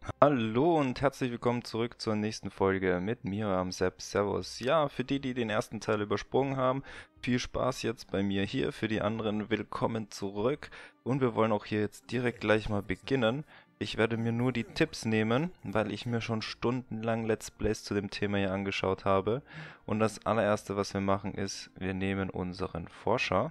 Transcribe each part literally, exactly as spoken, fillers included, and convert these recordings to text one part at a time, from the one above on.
Hallo und herzlich willkommen zurück zur nächsten Folge mit mir am Sepp. Servus. Ja, für die, die den ersten Teil übersprungen haben, viel Spaß jetzt bei mir hier. Für die anderen, willkommen zurück. Und wir wollen auch hier jetzt direkt gleich mal beginnen. Ich werde mir nur die Tipps nehmen, weil ich mir schon stundenlang Let's Plays zu dem Thema hier angeschaut habe. Und das allererste, was wir machen, ist, wir nehmen unseren Forscher,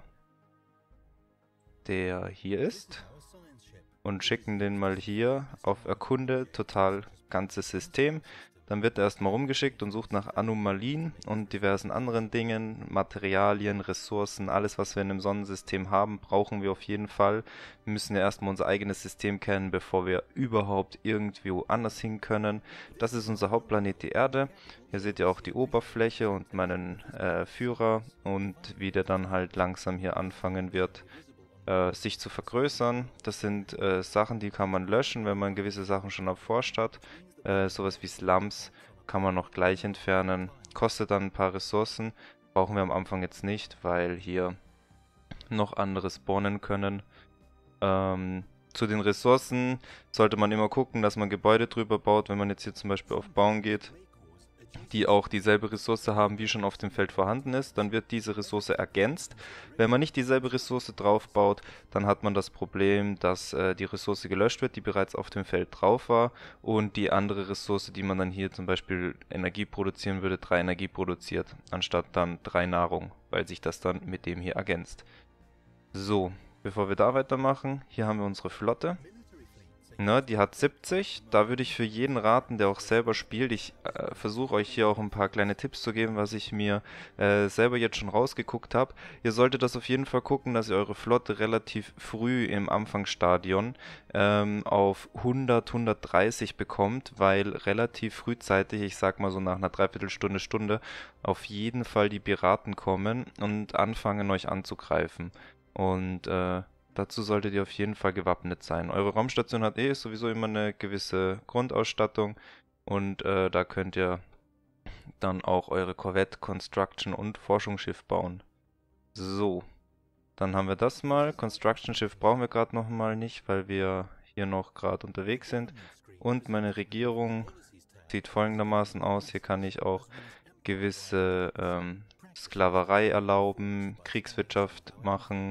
der hier ist, und schicken den mal hier auf Erkunde, total ganzes System. Dann wird er erstmal rumgeschickt und sucht nach Anomalien und diversen anderen Dingen, Materialien, Ressourcen, alles was wir in einem Sonnensystem haben, brauchen wir auf jeden Fall. Wir müssen ja erstmal unser eigenes System kennen, bevor wir überhaupt irgendwie woanders hin können. Das ist unser Hauptplanet, die Erde. Hier seht ihr auch die Oberfläche und meinen äh, Führer und wie der dann halt langsam hier anfangen wird, äh, sich zu vergrößern. Das sind äh, Sachen, die kann man löschen, wenn man gewisse Sachen schon erforscht hat. Äh, sowas wie Slums kann man noch gleich entfernen. Kostet dann ein paar Ressourcen. Brauchen wir am Anfang jetzt nicht, weil hier noch andere spawnen können. Ähm, zu den Ressourcen sollte man immer gucken, dass man Gebäude drüber baut. Wenn man jetzt hier zum Beispiel auf Bauen geht, die auch dieselbe Ressource haben, wie schon auf dem Feld vorhanden ist, dann wird diese Ressource ergänzt. Wenn man nicht dieselbe Ressource drauf baut, dann hat man das Problem, dass äh, die Ressource gelöscht wird, die bereits auf dem Feld drauf war, und die andere Ressource, die man dann hier zum Beispiel Energie produzieren würde, drei Energie produziert, anstatt dann drei Nahrung, weil sich das dann mit dem hier ergänzt. So, bevor wir da weitermachen, hier haben wir unsere Flotte. Ne, die hat siebzig. Da würde ich für jeden raten, der auch selber spielt. Ich äh, versuche euch hier auch ein paar kleine Tipps zu geben, was ich mir äh, selber jetzt schon rausgeguckt habe. Ihr solltet das auf jeden Fall gucken, dass ihr eure Flotte relativ früh im Anfangsstadion ähm, auf hundert, hundertdreißig bekommt, weil relativ frühzeitig, ich sag mal so nach einer Dreiviertelstunde, Stunde, auf jeden Fall die Piraten kommen und anfangen euch anzugreifen. Und äh, dazu solltet ihr auf jeden Fall gewappnet sein. Eure Raumstation hat eh sowieso immer eine gewisse Grundausstattung und äh, da könnt ihr dann auch eure Korvette, Construction und Forschungsschiff bauen. So, dann haben wir das mal. Construction Schiff brauchen wir gerade noch mal nicht, weil wir hier noch gerade unterwegs sind. Und meine Regierung sieht folgendermaßen aus. Hier kann ich auch gewisse ähm, Sklaverei erlauben, Kriegswirtschaft machen,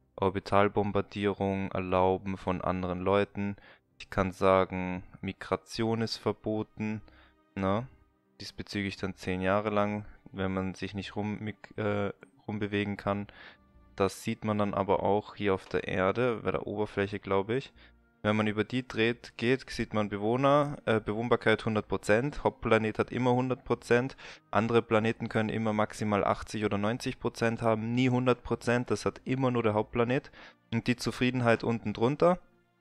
Orbitalbombardierung erlauben von anderen Leuten. Ich kann sagen, Migration ist verboten, ne? Diesbezüglich dann zehn Jahre lang, wenn man sich nicht rum, äh, rumbewegen kann. Das sieht man dann aber auch hier auf der Erde, bei der Oberfläche, glaube ich. Wenn man über die dreht, geht, sieht man Bewohner, äh, Bewohnbarkeit hundert Prozent, Hauptplanet hat immer hundert Prozent, andere Planeten können immer maximal achtzig oder neunzig Prozent haben, nie hundert Prozent, das hat immer nur der Hauptplanet. Und die Zufriedenheit unten drunter.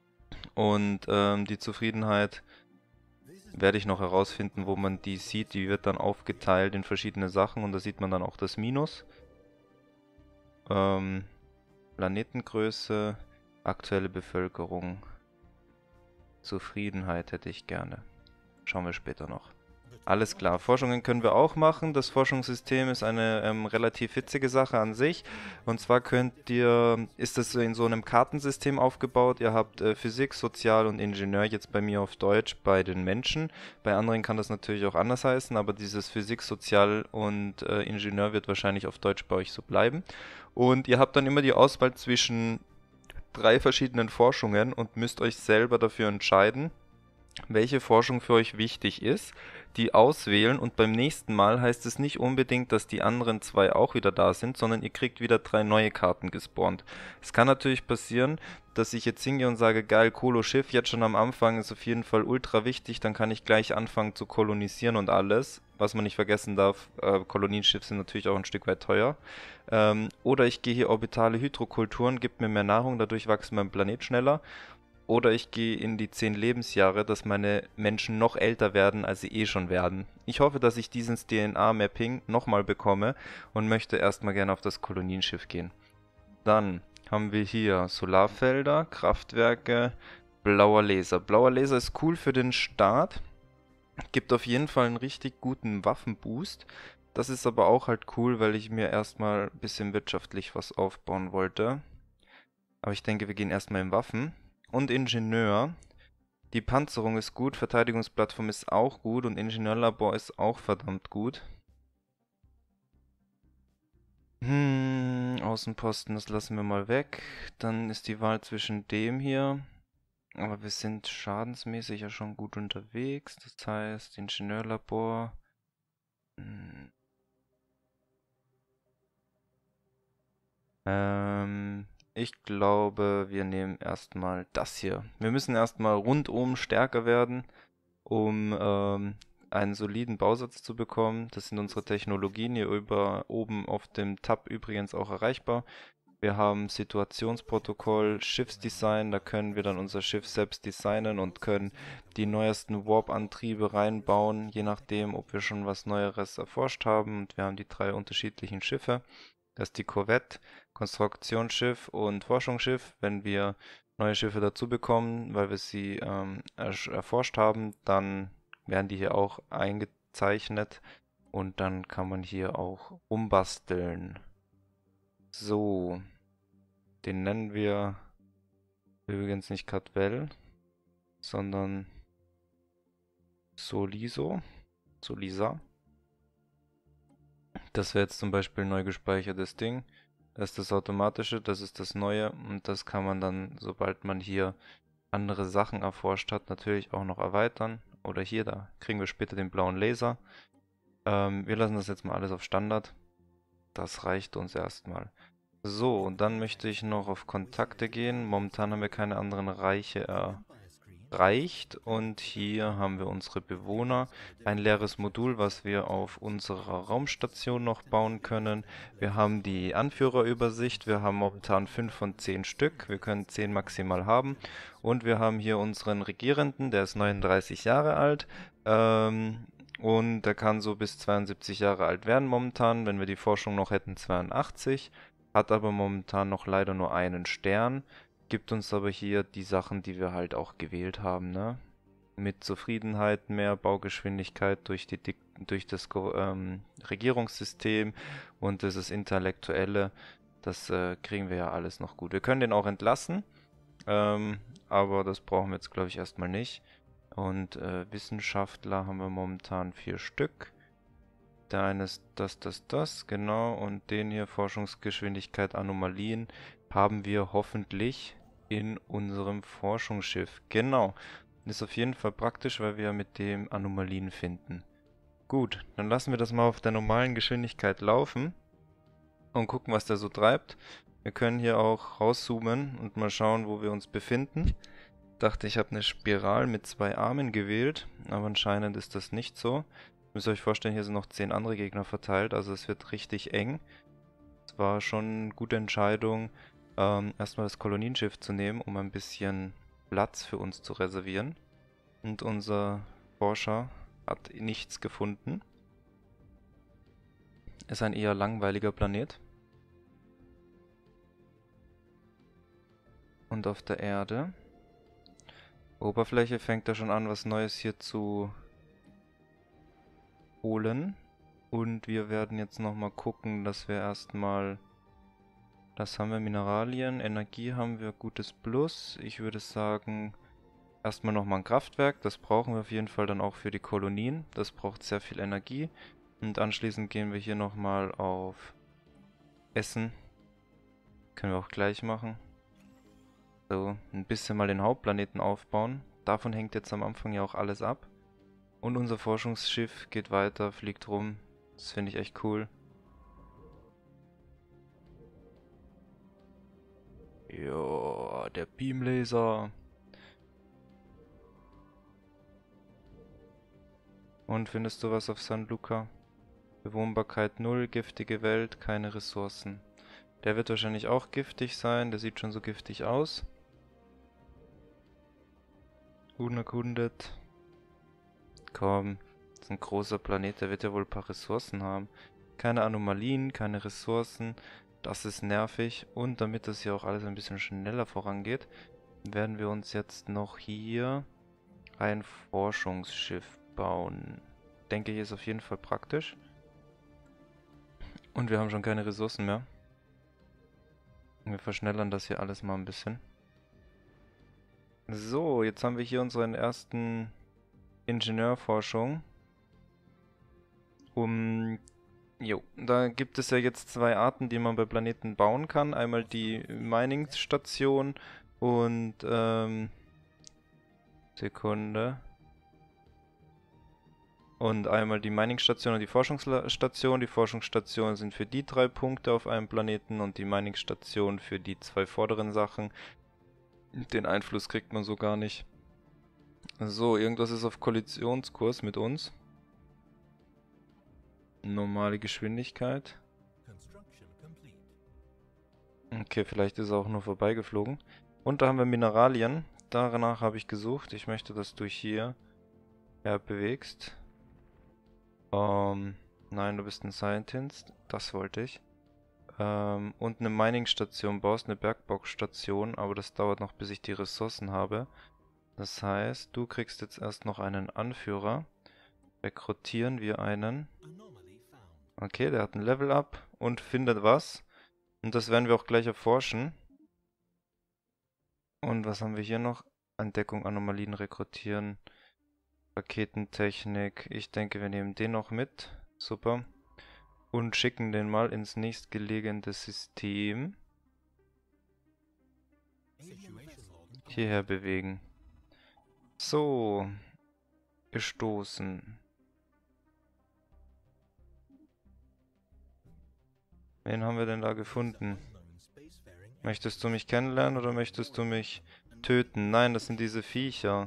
Und ähm, die Zufriedenheit werde ich noch herausfinden, wo man die sieht. Die wird dann aufgeteilt in verschiedene Sachen und da sieht man dann auch das Minus. Ähm, Planetengröße, aktuelle Bevölkerung. Zufriedenheit hätte ich gerne. Schauen wir später noch. Alles klar, Forschungen können wir auch machen. Das Forschungssystem ist eine ähm, relativ witzige Sache an sich. Und zwar könnt ihr, ist es in so einem Kartensystem aufgebaut. Ihr habt äh, Physik, Sozial und Ingenieur, jetzt bei mir auf Deutsch, bei den Menschen. Bei anderen kann das natürlich auch anders heißen, aber dieses Physik, Sozial und äh, Ingenieur wird wahrscheinlich auf Deutsch bei euch so bleiben. Und ihr habt dann immer die Auswahl zwischen drei verschiedenen Forschungen und müsst euch selber dafür entscheiden, welche Forschung für euch wichtig ist, die auswählen, und beim nächsten Mal heißt es nicht unbedingt, dass die anderen zwei auch wieder da sind, sondern ihr kriegt wieder drei neue Karten gespawnt. Es kann natürlich passieren, dass ich jetzt hingehe und sage, geil, Kolo-Schiff, jetzt schon am Anfang ist auf jeden Fall ultra wichtig, dann kann ich gleich anfangen zu kolonisieren und alles. Was man nicht vergessen darf, äh, Kolonienschiffe sind natürlich auch ein Stück weit teuer. Ähm, oder ich gehe hier orbitale Hydrokulturen, gibt mir mehr Nahrung, dadurch wächst mein Planet schneller. Oder ich gehe in die zehn Lebensjahre, dass meine Menschen noch älter werden, als sie eh schon werden. Ich hoffe, dass ich dieses D N A-Mapping nochmal bekomme und möchte erstmal gerne auf das Kolonienschiff gehen. Dann haben wir hier Solarfelder, Kraftwerke, blauer Laser. Blauer Laser ist cool für den Start, gibt auf jeden Fall einen richtig guten Waffenboost. Das ist aber auch halt cool, weil ich mir erstmal ein bisschen wirtschaftlich was aufbauen wollte. Aber ich denke, wir gehen erstmal in Waffen. Und Ingenieur. Die Panzerung ist gut, Verteidigungsplattform ist auch gut und Ingenieurlabor ist auch verdammt gut. Hm, Außenposten, das lassen wir mal weg. Dann ist die Wahl zwischen dem hier. Aber wir sind schadensmäßig ja schon gut unterwegs. Das heißt, Ingenieurlabor. Hm, ähm, ich glaube, wir nehmen erstmal das hier. Wir müssen erstmal rundum stärker werden, um ähm, einen soliden Bausatz zu bekommen. Das sind unsere Technologien hier über oben auf dem Tab übrigens auch erreichbar. Wir haben Situationsprotokoll, Schiffsdesign, da können wir dann unser Schiff selbst designen und können die neuesten Warp-Antriebe reinbauen, je nachdem, ob wir schon was Neueres erforscht haben. Und wir haben die drei unterschiedlichen Schiffe. Das ist die Korvette, Konstruktionsschiff und Forschungsschiff. Wenn wir neue Schiffe dazu bekommen, weil wir sie ähm, erforscht haben, dann werden die hier auch eingezeichnet und dann kann man hier auch umbasteln. So, den nennen wir übrigens nicht Cadwell, sondern Soliso, Solisa. Das wäre jetzt zum Beispiel ein neu gespeichertes Ding. Das ist das Automatische, das ist das Neue und das kann man dann, sobald man hier andere Sachen erforscht hat, natürlich auch noch erweitern. Oder hier, da kriegen wir später den blauen Laser. Ähm, wir lassen das jetzt mal alles auf Standard. Das reicht uns erstmal. So, und dann möchte ich noch auf Kontakte gehen. Momentan haben wir keine anderen Reiche erreicht. Und hier haben wir unsere Bewohner. Ein leeres Modul, was wir auf unserer Raumstation noch bauen können. Wir haben die Anführerübersicht. Wir haben momentan fünf von zehn Stück. Wir können zehn maximal haben. Und wir haben hier unseren Regierenden, der ist neununddreißig Jahre alt. Ähm, und der kann so bis zweiundsiebzig Jahre alt werden momentan. Wenn wir die Forschung noch hätten, zweiundachtzig. Hat aber momentan noch leider nur einen Stern. Gibt uns aber hier die Sachen, die wir halt auch gewählt haben, ne? Mit Zufriedenheit, mehr Baugeschwindigkeit durch die Dik durch das Go ähm, Regierungssystem und dieses Intellektuelle, das äh, kriegen wir ja alles noch gut. Wir können den auch entlassen, ähm, aber das brauchen wir jetzt, glaube ich, erstmal nicht. Und äh, Wissenschaftler haben wir momentan vier Stück. Der eine ist das, das, das, genau. Und den hier, Forschungsgeschwindigkeit, Anomalien, haben wir hoffentlich in unserem Forschungsschiff. Genau. Ist auf jeden Fall praktisch, weil wir mit dem Anomalien finden. Gut, dann lassen wir das mal auf der normalen Geschwindigkeit laufen und gucken, was der so treibt. Wir können hier auch rauszoomen und mal schauen, wo wir uns befinden. Dachte, ich habe eine Spiral mit zwei Armen gewählt, aber anscheinend ist das nicht so. Müsst ihr euch vorstellen, hier sind noch zehn andere Gegner verteilt, also es wird richtig eng. Es war schon eine gute Entscheidung, ähm, erstmal das Kolonienschiff zu nehmen, um ein bisschen Platz für uns zu reservieren. Und unser Forscher hat nichts gefunden. Ist ein eher langweiliger Planet. Und auf der Erde. Oberfläche fängt er schon an, was Neues hier zu holen. Und wir werden jetzt nochmal gucken, dass wir erstmal... Das haben wir, Mineralien, Energie haben wir, gutes Plus. Ich würde sagen, erstmal nochmal ein Kraftwerk. Das brauchen wir auf jeden Fall dann auch für die Kolonien. Das braucht sehr viel Energie. Und anschließend gehen wir hier nochmal auf Essen. Können wir auch gleich machen. So, ein bisschen mal den Hauptplaneten aufbauen. Davon hängt jetzt am Anfang ja auch alles ab. Und unser Forschungsschiff geht weiter, fliegt rum. Das finde ich echt cool. Ja, der Beamlaser. Und findest du was auf San Luca? Bewohnbarkeit null, giftige Welt, keine Ressourcen. Der wird wahrscheinlich auch giftig sein, der sieht schon so giftig aus. Unerkundet. Komm, das ist ein großer Planet, der wird ja wohl ein paar Ressourcen haben. Keine Anomalien, keine Ressourcen. Das ist nervig. Und damit das hier auch alles ein bisschen schneller vorangeht, werden wir uns jetzt noch hier ein Forschungsschiff bauen. Ich denke, hier ist auf jeden Fall praktisch. Und wir haben schon keine Ressourcen mehr. Wir verschnellern das hier alles mal ein bisschen. So, jetzt haben wir hier unseren ersten Ingenieurforschung. Um, jo, da gibt es ja jetzt zwei Arten, die man bei Planeten bauen kann. Einmal die Mining-Station und, ähm, Sekunde. Und einmal die Mining-Station und die Forschungsstation. Die Forschungsstationen sind für die drei Punkte auf einem Planeten und die Mining-Station für die zwei vorderen Sachen. Den Einfluss kriegt man so gar nicht. So, irgendwas ist auf Kollisionskurs mit uns. Normale Geschwindigkeit. Okay, vielleicht ist er auch nur vorbeigeflogen. Und da haben wir Mineralien. Danach habe ich gesucht. Ich möchte, dass du hier herbewegst. Ähm, nein, du bist ein Scientist. Das wollte ich. Ähm, und eine Mining-Station baust, eine Bergbausstation, aber das dauert noch, bis ich die Ressourcen habe. Das heißt, du kriegst jetzt erst noch einen Anführer. Rekrutieren wir einen. Okay, der hat ein Level-Up und findet was. Und das werden wir auch gleich erforschen. Und was haben wir hier noch? Entdeckung, Anomalien rekrutieren, Raketentechnik. Ich denke, wir nehmen den noch mit. Super. Und schicken den mal ins nächstgelegene System. Hierher bewegen. So. Gestoßen. Wen haben wir denn da gefunden? Möchtest du mich kennenlernen oder möchtest du mich töten? Nein, das sind diese Viecher.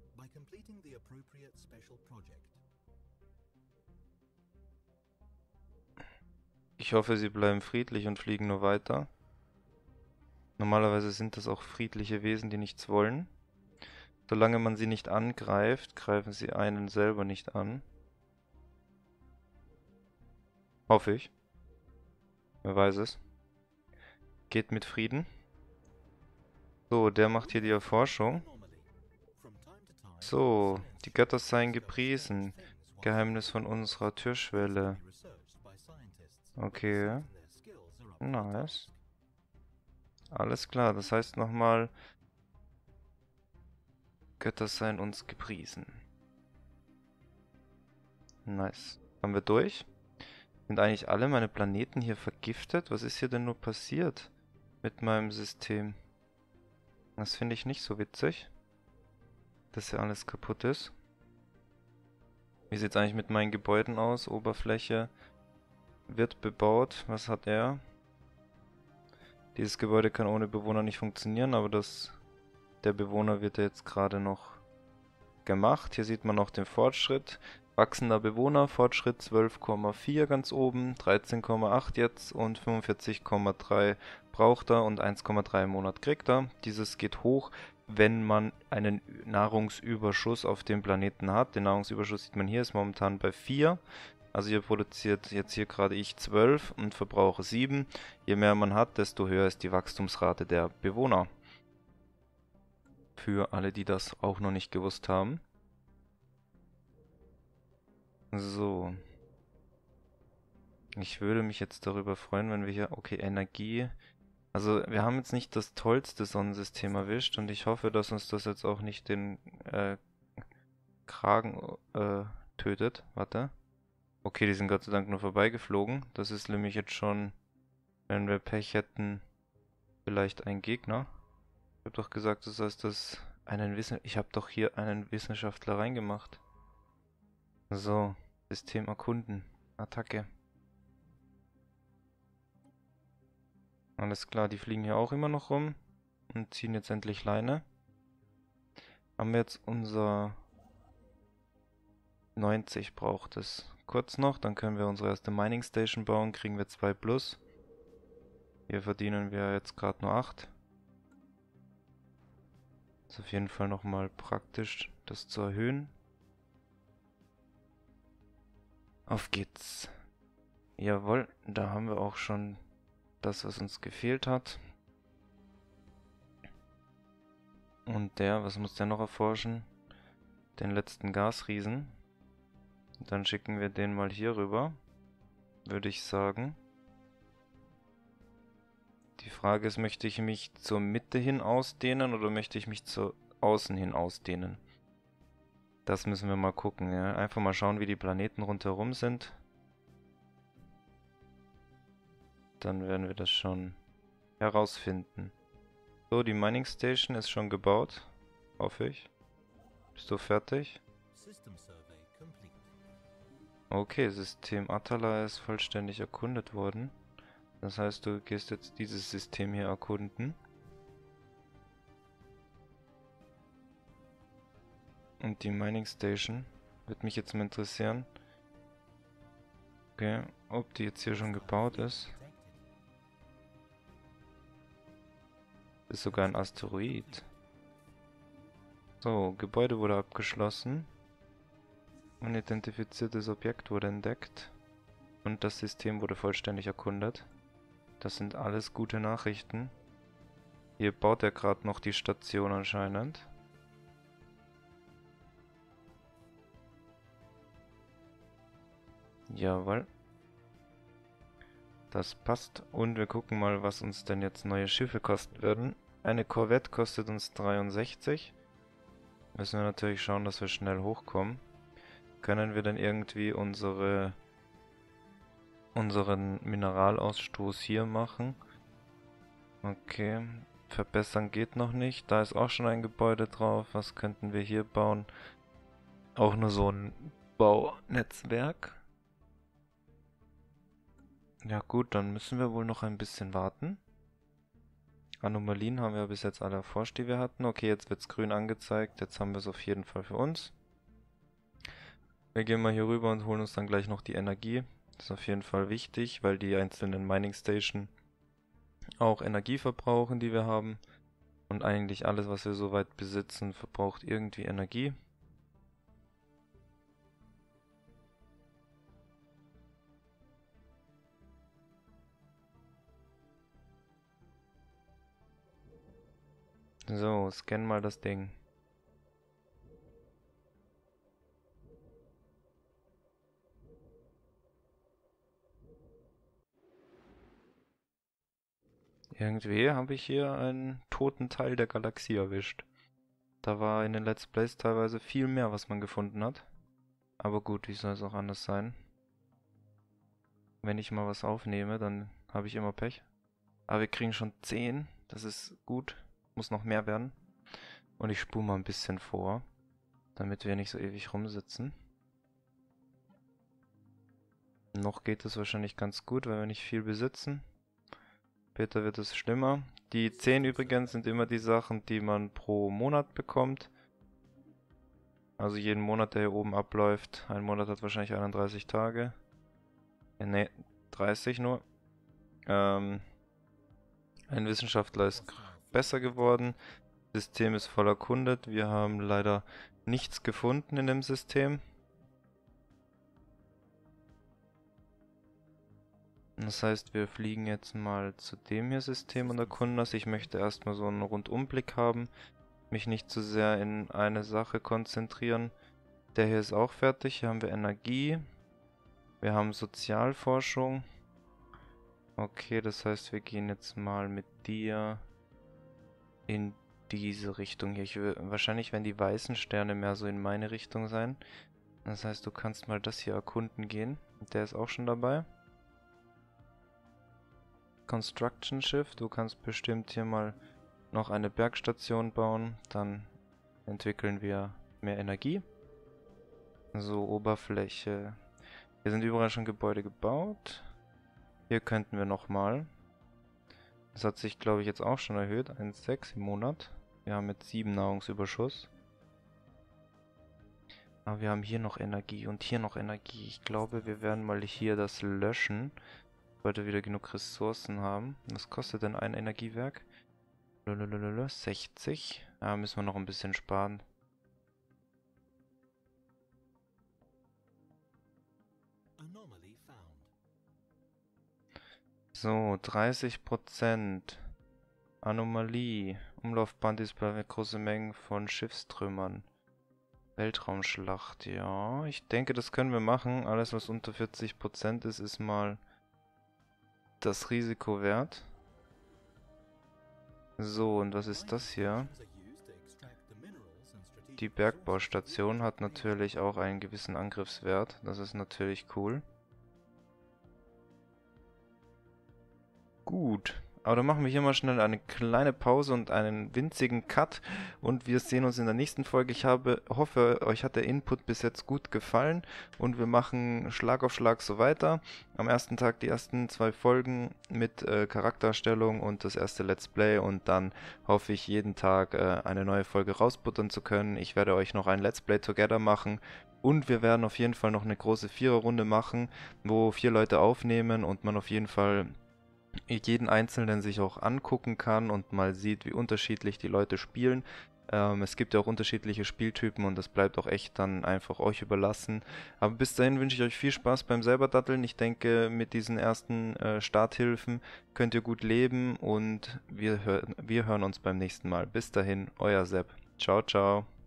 Ich hoffe, sie bleiben friedlich und fliegen nur weiter. Normalerweise sind das auch friedliche Wesen, die nichts wollen. Solange man sie nicht angreift, greifen sie einen selber nicht an. Hoffe ich. Wer weiß es. Geht mit Frieden. So, der macht hier die Erforschung. So, die Götter seien gepriesen. Geheimnis von unserer Türschwelle. Okay. Nice. Alles klar, das heißt nochmal, Götter seien uns gepriesen. Nice. Haben wir durch? Sind eigentlich alle meine Planeten hier vergiftet? Was ist hier denn nur passiert mit meinem System? Das finde ich nicht so witzig, dass hier alles kaputt ist. Wie sieht es eigentlich mit meinen Gebäuden aus? Oberfläche wird bebaut. Was hat er? Dieses Gebäude kann ohne Bewohner nicht funktionieren, aber das, der Bewohner wird ja jetzt gerade noch gemacht. Hier sieht man noch den Fortschritt. Wachsender Bewohner, Fortschritt zwölf Komma vier ganz oben, dreizehn Komma acht jetzt und fünfundvierzig Komma drei braucht er und eins Komma drei im Monat kriegt er. Dieses geht hoch, wenn man einen Nahrungsüberschuss auf dem Planeten hat. Den Nahrungsüberschuss sieht man hier, ist momentan bei vier. Also hier produziert jetzt hier gerade ich zwölf und verbrauche sieben. Je mehr man hat, desto höher ist die Wachstumsrate der Bewohner. Für alle, die das auch noch nicht gewusst haben. So. Ich würde mich jetzt darüber freuen, wenn wir hier... Okay, Energie. Also wir haben jetzt nicht das tollste Sonnensystem erwischt und ich hoffe, dass uns das jetzt auch nicht den äh, Kragen äh, tötet. Warte. Okay, die sind Gott sei Dank nur vorbeigeflogen. Das ist nämlich jetzt schon, wenn wir Pech hätten, vielleicht ein Gegner. Ich habe doch gesagt, das heißt, dass einen Wissen... Ich habe doch hier einen Wissenschaftler reingemacht. So, System erkunden. Attacke. Alles klar, die fliegen hier auch immer noch rum und ziehen jetzt endlich Leine. Haben wir jetzt unser... neunzig braucht es. Kurz noch, dann können wir unsere erste Mining Station bauen, kriegen wir zwei plus. Hier verdienen wir jetzt gerade nur acht. Ist auf jeden Fall nochmal praktisch, das zu erhöhen. Auf geht's. Jawohl, da haben wir auch schon das, was uns gefehlt hat. Und der, was muss der noch erforschen? Den letzten Gasriesen. Dann schicken wir den mal hier rüber, würde ich sagen. Die Frage ist, möchte ich mich zur Mitte hin ausdehnen oder möchte ich mich zur außen hin ausdehnen. Das müssen wir mal gucken, ja. Einfach mal schauen, wie die Planeten rundherum sind. Dann werden wir das schon herausfinden. So, die Mining Station ist schon gebaut. Hoffe ich. Bist du fertig? Okay, System Atala ist vollständig erkundet worden. Das heißt, du gehst jetzt dieses System hier erkunden. Und die Mining Station wird mich jetzt mal interessieren. Okay, ob die jetzt hier schon gebaut ist. Ist sogar ein Asteroid. So, Gebäude wurde abgeschlossen. Unidentifiziertes Objekt wurde entdeckt. Und das System wurde vollständig erkundet. Das sind alles gute Nachrichten. Hier baut er gerade noch die Station anscheinend. Jawohl. Das passt. Und wir gucken mal, was uns denn jetzt neue Schiffe kosten würden. Eine Korvette kostet uns dreiundsechzig. Müssen wir natürlich schauen, dass wir schnell hochkommen. Können wir denn irgendwie unsere, unseren Mineralausstoß hier machen? Okay. Verbessern geht noch nicht. Da ist auch schon ein Gebäude drauf. Was könnten wir hier bauen? Auch nur so ein Baunetzwerk. Ja gut, dann müssen wir wohl noch ein bisschen warten. Anomalien haben wir bis jetzt alle erforscht, die wir hatten. Okay, jetzt wird es grün angezeigt. Jetzt haben wir es auf jeden Fall für uns. Wir gehen mal hier rüber und holen uns dann gleich noch die Energie. Das ist auf jeden Fall wichtig, weil die einzelnen Mining Station auch Energie verbrauchen, die wir haben. Und eigentlich alles, was wir soweit besitzen, verbraucht irgendwie Energie. So, scan mal das Ding. Irgendwie habe ich hier einen toten Teil der Galaxie erwischt. Da war in den Let's Plays teilweise viel mehr, was man gefunden hat. Aber gut, wie soll es auch anders sein? Wenn ich mal was aufnehme, dann habe ich immer Pech. Aber wir kriegen schon zehn. Das ist gut. Muss noch mehr werden. Und ich spule mal ein bisschen vor, damit wir nicht so ewig rumsitzen. Noch geht es wahrscheinlich ganz gut, weil wir nicht viel besitzen. Später wird es schlimmer. Die zehn übrigens sind immer die Sachen, die man pro Monat bekommt. Also jeden Monat, der hier oben abläuft. Ein Monat hat wahrscheinlich einunddreißig Tage. Äh, ne, dreißig nur. Ähm, ein Wissenschaftler ist besser geworden. Das System ist voll erkundet. Wir haben leider nichts gefunden in dem System. Das heißt, wir fliegen jetzt mal zu dem hier System und erkunden das. Ich möchte erstmal so einen Rundumblick haben. Mich nicht zu sehr in eine Sache konzentrieren. Der hier ist auch fertig. Hier haben wir Energie. Wir haben Sozialforschung. Okay, das heißt, wir gehen jetzt mal mit dir in diese Richtung hier. Ich will, wahrscheinlich werden die weißen Sterne mehr so in meine Richtung sein. Das heißt, du kannst mal das hier erkunden gehen. Der ist auch schon dabei. Construction Schiff. Du kannst bestimmt hier mal noch eine Bergstation bauen. Dann entwickeln wir mehr Energie. So, Oberfläche. Hier sind überall schon Gebäude gebaut. Hier könnten wir nochmal. Das hat sich, glaube ich, jetzt auch schon erhöht. eins Komma sechs im Monat. Wir haben jetzt sieben Nahrungsüberschuss. Aber wir haben hier noch Energie und hier noch Energie. Ich glaube, wir werden mal hier das löschen. Weil wir wieder genug Ressourcen haben. Was kostet denn ein Energiewerk? Lalalala, sechzig. Ja, müssen wir noch ein bisschen sparen. So, dreißig Prozent. Anomalie. Umlaufbahn Display mit große Mengen von Schiffstrümmern. Weltraumschlacht, ja. Ich denke, das können wir machen. Alles, was unter vierzig Prozent ist, ist mal das Risiko wert. So, und was ist das hier? Die Bergbaustation hat natürlich auch einen gewissen Angriffswert. Das ist natürlich cool. Gut. Aber dann machen wir hier mal schnell eine kleine Pause und einen winzigen Cut und wir sehen uns in der nächsten Folge. Ich habe, hoffe, euch hat der Input bis jetzt gut gefallen und wir machen Schlag auf Schlag so weiter. Am ersten Tag die ersten zwei Folgen mit äh, Charakterstellung und das erste Let's Play und dann hoffe ich jeden Tag äh, eine neue Folge rausbuttern zu können. Ich werde euch noch ein Let's Play Together machen. Und wir werden auf jeden Fall noch eine große Viererrunde machen, wo vier Leute aufnehmen und man auf jeden Fall jeden Einzelnen sich auch angucken kann und mal sieht, wie unterschiedlich die Leute spielen. Ähm, es gibt ja auch unterschiedliche Spieltypen und das bleibt auch echt dann einfach euch überlassen. Aber bis dahin wünsche ich euch viel Spaß beim selber Datteln. Ich denke, mit diesen ersten äh, Starthilfen könnt ihr gut leben und wir, hör wir hören uns beim nächsten Mal. Bis dahin, euer Sepp. Ciao, ciao.